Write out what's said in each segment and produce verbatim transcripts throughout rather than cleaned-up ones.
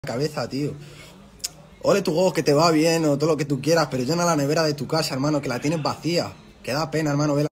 cabeza, tío. Ole tu go, que te va bien o todo lo que tú quieras, pero llena la nevera de tu casa, hermano, que la tienes vacía. Que da pena, hermano, ver la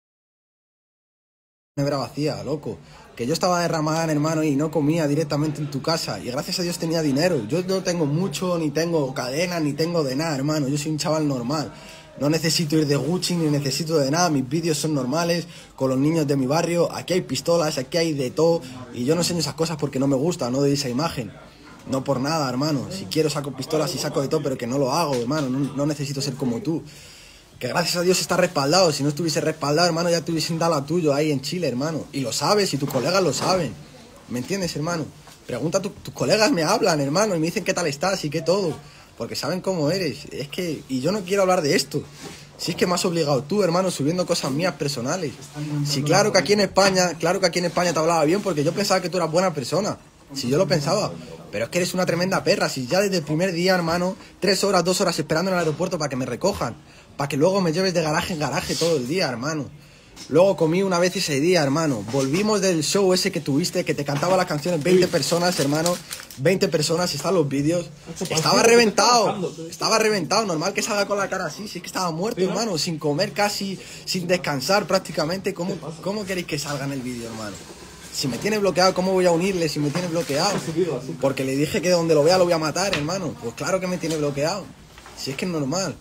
nevera vacía, loco. Que yo estaba de Ramadán, hermano, y no comía directamente en tu casa. Y gracias a Dios tenía dinero. Yo no tengo mucho, ni tengo cadena, ni tengo de nada, hermano. Yo soy un chaval normal. No necesito ir de Gucci, ni necesito de nada. Mis vídeos son normales, con los niños de mi barrio. Aquí hay pistolas, aquí hay de todo. Y yo no enseño esas cosas porque no me gusta, no doy esa imagen. No por nada, hermano. Si quiero saco pistolas y saco de todo, pero que no lo hago, hermano. No, no necesito ser como tú. Que gracias a Dios está respaldado. Si no estuviese respaldado, hermano, ya te hubiesen dado la tuyo ahí en Chile, hermano. Y lo sabes, y tus colegas lo saben. ¿Me entiendes, hermano? Pregunta a tu, tus colegas, me hablan, hermano, y me dicen qué tal estás y qué todo. Porque saben cómo eres. Es que... Y yo no quiero hablar de esto. Si es que me has obligado tú, hermano, subiendo cosas mías personales. Sí, claro que aquí en España, claro que aquí en España te hablaba bien, porque yo pensaba que tú eras buena persona. Si yo lo pensaba. Pero es que eres una tremenda perra. Si ya desde el primer día, hermano, tres horas, dos horas esperando en el aeropuerto para que me recojan. Para que luego me lleves de garaje en garaje todo el día, hermano. Luego comí una vez ese día, hermano. Volvimos del show ese que tuviste, que te cantaba las canciones veinte personas, hermano. veinte personas, están los vídeos. Estaba reventado. Estaba reventado. Normal que salga con la cara así. Sí que estaba muerto, hermano. Sin comer casi, sin descansar prácticamente. ¿Cómo, cómo queréis que salga en el vídeo, hermano? Si me tiene bloqueado, ¿cómo voy a unirle si me tiene bloqueado? Porque le dije que donde lo vea lo voy a matar, hermano. Pues claro que me tiene bloqueado. Si es que es normal.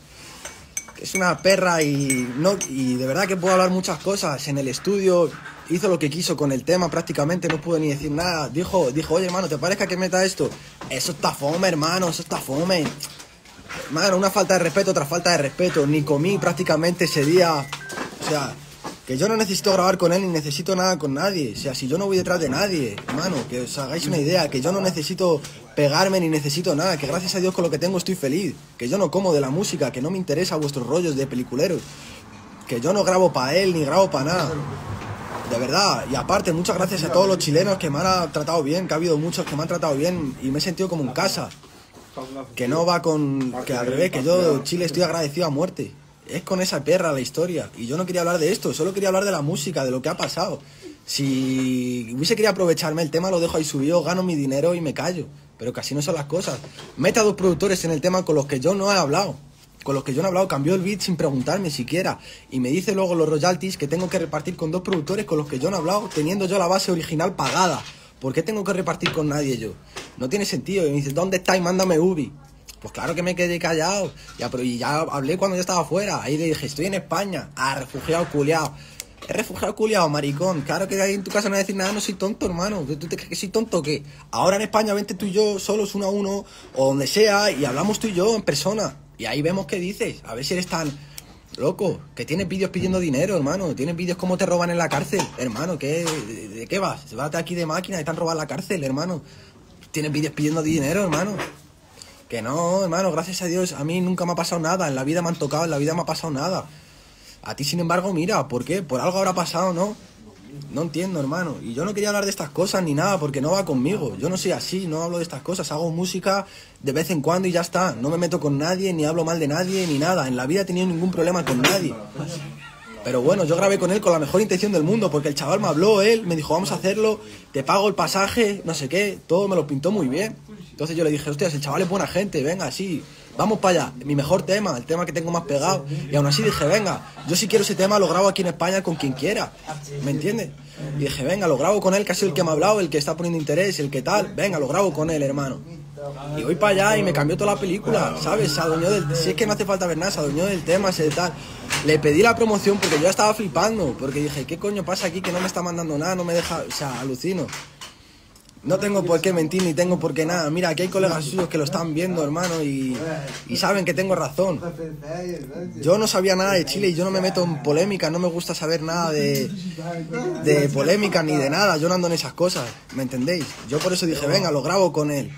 Es una perra y no y de verdad que puedo hablar muchas cosas. En el estudio hizo lo que quiso con el tema prácticamente, no pude ni decir nada. Dijo, dijo, oye, hermano, ¿te parezca que meta esto? Eso está fome, hermano, eso está fome. Hermano, una falta de respeto, otra falta de respeto. Ni comí prácticamente ese día. O sea... Que yo no necesito grabar con él ni necesito nada con nadie. O sea, si yo no voy detrás de nadie, hermano, que os hagáis una idea. Que yo no necesito pegarme ni necesito nada. Que gracias a Dios con lo que tengo estoy feliz. Que yo no como de la música, que no me interesa vuestros rollos de peliculeros. Que yo no grabo para él ni grabo para nada. De verdad. Y aparte, muchas gracias a todos los chilenos que me han tratado bien. Que ha habido muchos que me han tratado bien y me he sentido como en casa. Que no va con... Que al revés, que yo Chile estoy agradecido a muerte. Es con esa perra la historia. Y yo no quería hablar de esto, solo quería hablar de la música, de lo que ha pasado. Si hubiese querido aprovecharme el tema, lo dejo ahí subido, gano mi dinero y me callo. Pero que así no son las cosas. Mete a dos productores en el tema con los que yo no he hablado. Con los que yo no he hablado, cambió el beat sin preguntarme siquiera. Y me dice luego los royalties que tengo que repartir con dos productores con los que yo no he hablado, teniendo yo la base original pagada. ¿Por qué tengo que repartir con nadie yo? No tiene sentido. Y me dice, ¿dónde está? Y mándame Ubi. Pues claro que me quedé callado. Ya, pero y ya hablé cuando yo estaba afuera. Ahí le dije, estoy en España. Ah, refugiado culiao. Es refugiado culiao, maricón. Claro que ahí en tu casa no voy a decir nada, no soy tonto, hermano. ¿Tú te crees que soy tonto o qué? Ahora en España vente tú y yo solos uno a uno, o donde sea, y hablamos tú y yo en persona. Y ahí vemos qué dices. A ver si eres tan loco. Que tienes vídeos pidiendo dinero, hermano. Tienes vídeos cómo te roban en la cárcel. Hermano, ¿qué, de, ¿de qué vas? Vete aquí de máquina y te han robado en la cárcel, hermano. Tienes vídeos pidiendo dinero, hermano. Que no, hermano, gracias a Dios, a mí nunca me ha pasado nada, en la vida me han tocado, en la vida me ha pasado nada. A ti, sin embargo, mira, ¿por qué? Por algo habrá pasado, ¿no? No entiendo, hermano. Y yo no quería hablar de estas cosas ni nada, porque no va conmigo. Yo no soy así, no hablo de estas cosas, hago música de vez en cuando y ya está. No me meto con nadie, ni hablo mal de nadie, ni nada. En la vida he tenido ningún problema con nadie. Pero bueno, yo grabé con él con la mejor intención del mundo, porque el chaval me habló, él me dijo, vamos a hacerlo, te pago el pasaje, no sé qué, todo me lo pintó muy bien. Entonces yo le dije, hostias, el chaval es buena gente, venga, sí, vamos para allá. Mi mejor tema, el tema que tengo más pegado. Y aún así dije, venga, yo si quiero ese tema lo grabo aquí en España con quien quiera, ¿me entiendes? Y dije, venga, lo grabo con él, que ha sido el que me ha hablado, el que está poniendo interés, el que tal, venga, lo grabo con él, hermano. Y voy para allá y me cambió toda la película, ¿sabes? Se adueñó del... Si es que no hace falta ver nada, se adueñó del tema, ese tal. Le pedí la promoción porque yo ya estaba flipando, porque dije, ¿qué coño pasa aquí que no me está mandando nada, no me deja... O sea, alucino. No tengo por qué mentir ni tengo por qué nada. Mira, aquí hay colegas suyos que lo están viendo, hermano, y, y saben que tengo razón. Yo no sabía nada de Chile y yo no me meto en polémica, no me gusta saber nada de, de polémica ni de nada. Yo no ando en esas cosas, ¿me entendéis? Yo por eso dije, venga, lo grabo con él.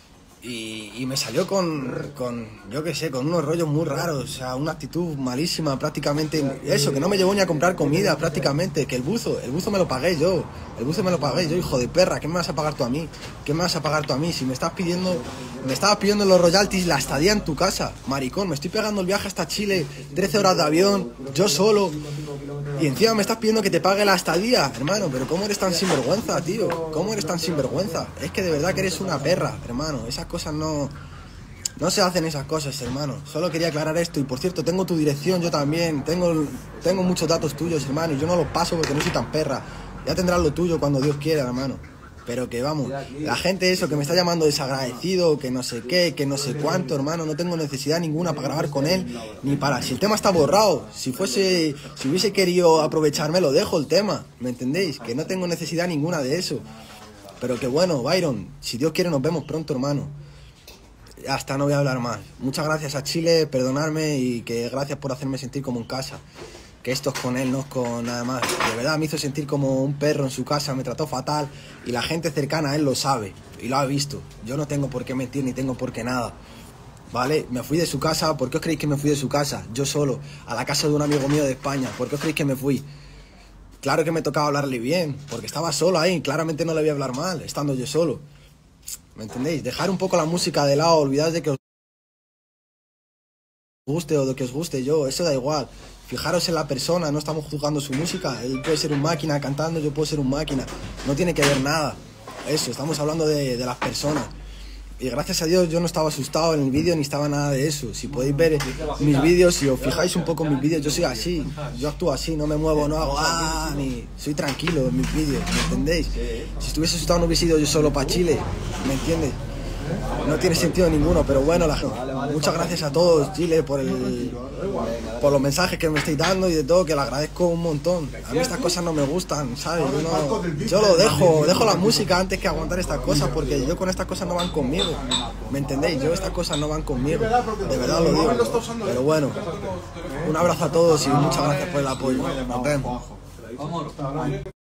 Y, y me salió con, con, yo qué sé, con unos rollos muy raros, o sea, una actitud malísima prácticamente. Eso, que no me llevó ni a comprar comida prácticamente, que el buzo, el buzo me lo pagué yo, el buzo me lo pagué yo, hijo de perra, ¿qué me vas a pagar tú a mí? ¿Qué me vas a pagar tú a mí? Si me estás pidiendo, me estabas pidiendo los royalties, la estadía en tu casa, maricón, me estoy pegando el viaje hasta Chile, trece horas de avión, yo solo, Y encima me estás pidiendo que te pague la estadía, hermano. Pero ¿cómo eres tan sinvergüenza, tío? ¿Cómo eres tan sinvergüenza? Es que de verdad que eres una perra, hermano. Esas cosas no... No se hacen esas cosas, hermano. Solo quería aclarar esto. Y por cierto, tengo tu dirección, yo también. Tengo, tengo muchos datos tuyos, hermano. Y yo no los paso porque no soy tan perra. Ya tendrás lo tuyo cuando Dios quiera, hermano. Pero que vamos, la gente eso que me está llamando desagradecido, que no sé qué, que no sé cuánto, hermano, no tengo necesidad ninguna para grabar con él, ni para... Si el tema está borrado, si fuese, si hubiese querido aprovecharme, lo dejo el tema, ¿me entendéis? Que no tengo necesidad ninguna de eso. Pero que bueno, Byron, si Dios quiere nos vemos pronto, hermano. Hasta no voy a hablar más. Muchas gracias a Chile, perdonarme y que gracias por hacerme sentir como en casa. Que esto es con él, no es con nada más. De verdad me hizo sentir como un perro en su casa, me trató fatal y la gente cercana a él lo sabe y lo ha visto. Yo no tengo por qué mentir ni tengo por qué nada, ¿vale? Me fui de su casa. ¿Por qué os creéis que me fui de su casa? Yo solo, a la casa de un amigo mío de España. ¿Por qué os creéis que me fui? Claro que me tocaba hablarle bien, porque estaba solo ahí, claramente no le voy a hablar mal, estando yo solo. ¿Me entendéis? Dejar un poco la música de lado, olvidaos de que os guste o de que os guste yo, eso da igual. Fijaros en la persona, no estamos juzgando su música. Él puede ser un máquina cantando, yo puedo ser un máquina. No tiene que ver nada. Eso, estamos hablando de, de las personas. Y gracias a Dios yo no estaba asustado en el vídeo ni estaba nada de eso. Si podéis ver mis vídeos, si os fijáis un poco en mis vídeos, yo soy así. Yo actúo así, no me muevo, no hago ah, ni... Soy tranquilo en mis vídeos, ¿me entendéis? Si estuviese asustado no hubiese ido yo solo para Chile, ¿me entiendes? No tiene sentido ninguno, pero bueno, la, muchas gracias a todos, Chile, por el, por los mensajes que me estáis dando y de todo, que lo agradezco un montón. A mí estas cosas no me gustan, ¿sabes? Yo, no, yo lo dejo, dejo la música antes que aguantar estas cosas, porque yo con estas cosas no van conmigo, ¿me entendéis? Yo estas cosas no van conmigo, de verdad lo digo. Pero bueno, un abrazo a todos y muchas gracias por el apoyo. Nos vemos.